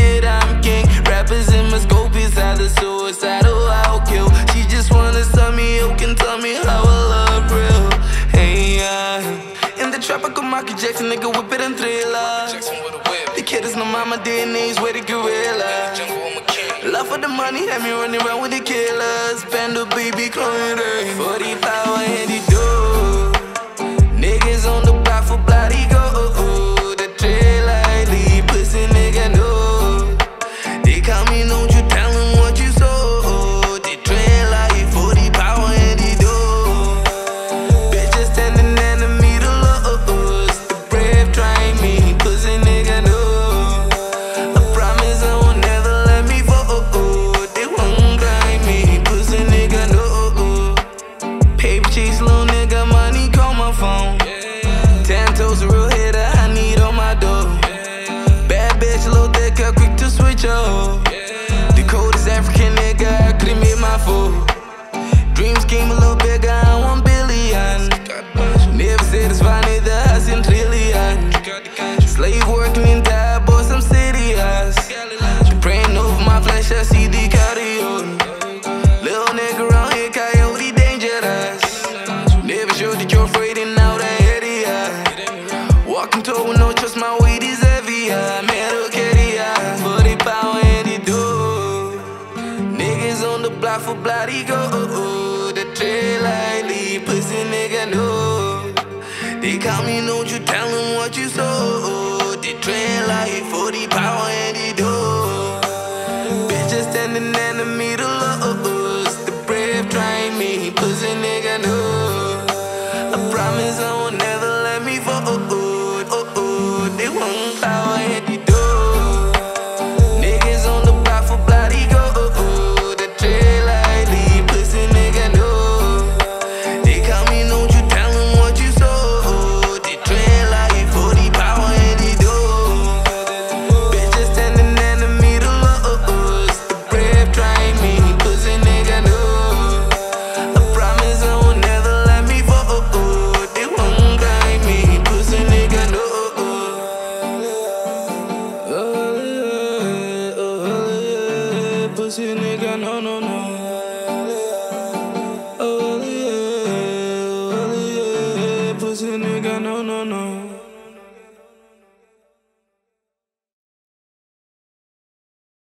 that I'm king. Rappers in my scope is either suicide or I'll kill. She just wanna start me up and tell me how I love real. Hey, in the trap I go Michael Jackson, nigga, whip it and Thriller. The kid is no mama, DNA's with the gorilla. Love for the money, had me running around with the killers. Panda baby clone, 40 power and he do. Niggas on the block for bloody go. The trail I leave, pussy nigga know. They call me, don't you tell them what you saw. The trail like 40 power and he do. Bitches standing in the middle of us. The brave try me, pussy nigga know. I promise I will never let me fall. They won't grind me, pussy nigga know. Paper chase, little nigga, money call my phone. 10 toes, a real hitter, I need on my door. Bad bitch, little thicker, quick to switch up. The coldest African nigga, I could've made my fool. Dreams came a little bigger, I want billion. Never satisfied, neither has in trillion. Slave working in die, boys, I'm serious. Praying over my flesh, I see the cardio. Little nigga around here, coyote dangerous. Never showed that you're afraid in out the area. Walking tall with no trust, my weight is heavy. Metal carry 40 power and he do. Niggas on the block for bloody go. The trail I leave, pussy nigga know. They call me, don't you